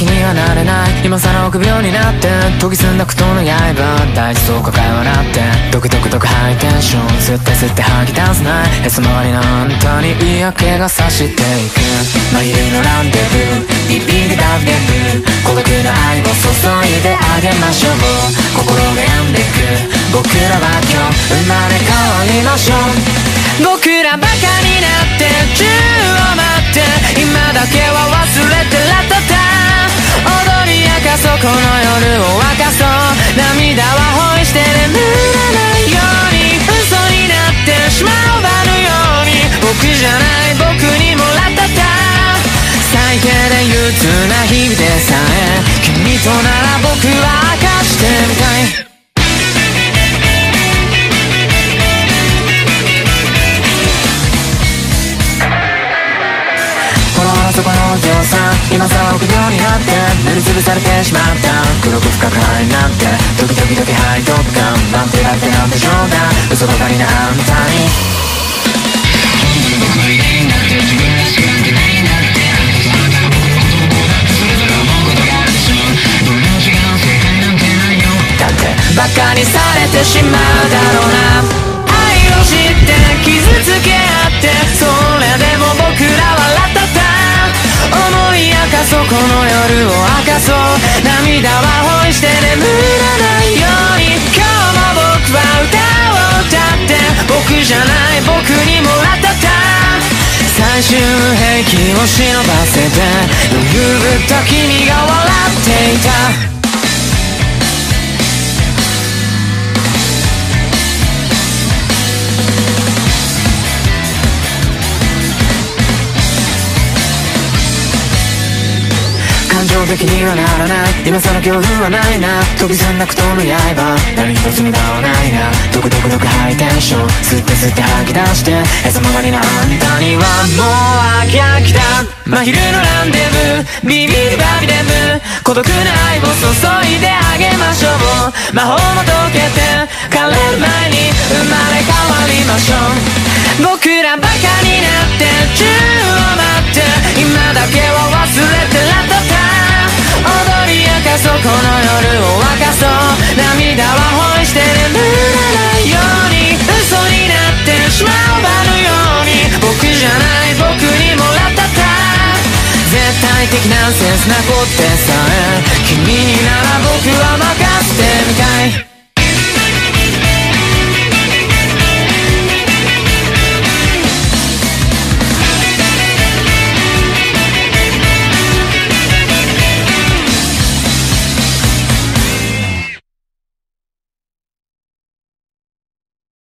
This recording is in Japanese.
にはなれない。今さら臆病になって研ぎ澄んだ苦闘の刃、大事そうか会話なってドクドクドクハイテンション吸って吸って吐き出すない。へそ周りのあんたに嫌気がさしていく。真昼のランデブー、ビビリダブデブー、孤独な愛を注いであげましょう。心が病んでく僕らは今日生まれ変わりましょう。僕らバカになって宙を待って今だけは忘れてラタタ踊り明かそうこの夜を沸かそう。涙は恋して眠らないように嘘になってしまう場のように僕じゃない僕にもラタタ最低で憂鬱な日々でさえ君となら僕は明かしてみたい。そこのお嬢さん今さら臆病になって塗りつぶされてしまった黒く深く灰になってドキドキドキ背徳感なんてだってなんでしょうが嘘ばかりなあんたに僕のいないんだって自分らしくなんてないんだってあなたが僕のことをだってそれぞれ思うことがあるでしょう。僕の違う正解なんてないよだってバカにされてしまうだろうな。愛を知って傷つけ合ってそれでも僕らはラタタ思い明かそうこの夜を明かそう。涙は恋して眠らないように今日も僕は歌を歌って僕じゃない僕にもラタタ最終兵器を忍ばせて余裕ぶった君が笑っていた。感情的にはならない今さら恐怖はないな。研ぎ澄んだ苦闘の刃何一つ無駄はないな。ドクドクドクハイテンション吸って吸って吐き出してへそ曲がりなあんたにはもう飽きた。真昼のランデブービビリバビデブ孤独な愛を注いであげましょう。魔法も解けて枯れる前に生まれ変わりましょう。僕らバカになって宙を待って今だけは忘れてラタタ踊り明かそうこの夜を沸かそう。涙は恋して眠らないように嘘になってしまう場のように僕じゃない僕にもラタタ絶対的なセンスな子ってさえ君になら僕は任せてみたい。